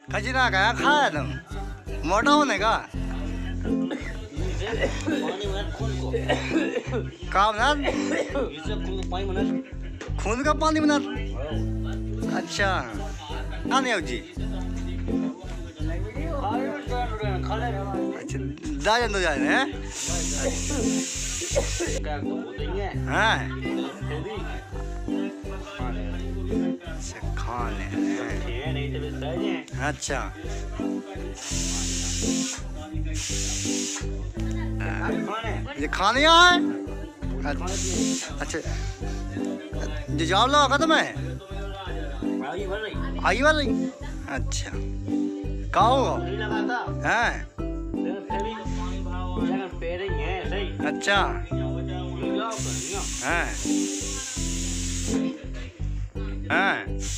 खजीना का खाया तुम मोटा होने का काम ना खून का पानी बना अच्छा आने आओ जी अच्छा जाए तो जाए हैं हाँ अच्छा खाने अच्छा ये खाने यहाँ है अच्छा जो जॉब लगा खत्म है आई वाली अच्छा कहाँ होगा हैं अच्छा हैं हैं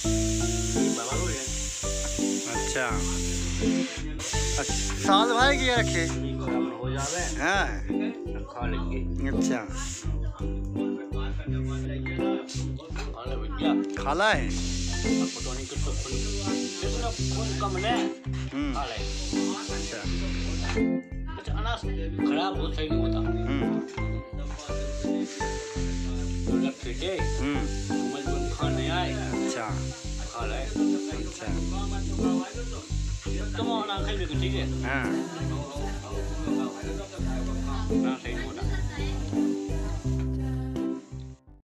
अच्छा साल भाई की रखे हैं अच्छा खाला है अच्छा अनाज खराब होता ही नहीं होता मजबूर खाने आए अच्छा खा ले अच्छा तुम अनाज खाई भी ठीक है हाँ ना सही होता